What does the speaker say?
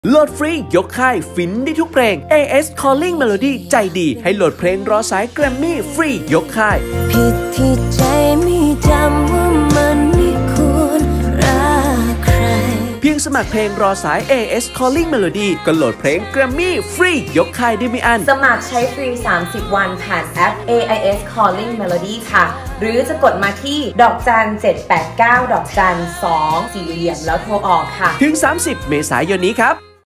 โหลดฟรียกค่ายฟินได้ทุกเพลง AS Calling Melody ใจดีให้โหลดเพลงรอสายแกรมมี่ฟรียกค่ายผิดที่ใจไม่จำว่ามันไม่ควรรักใครเพียงสมัครเพลงรอสาย AS Calling Melody ก็โหลดเพลงแกรมมี่ฟรียกค่ายได้ไม่อั้นสมัครใช้ฟรี30 วันผ่านแอป AIS Calling Melody ค่ะหรือจะกดมาที่ดอกจัน789ดอกจัน2 4เหลี่ยมแล้วโทรออกค่ะถึง30 เมษายนนี้ครับ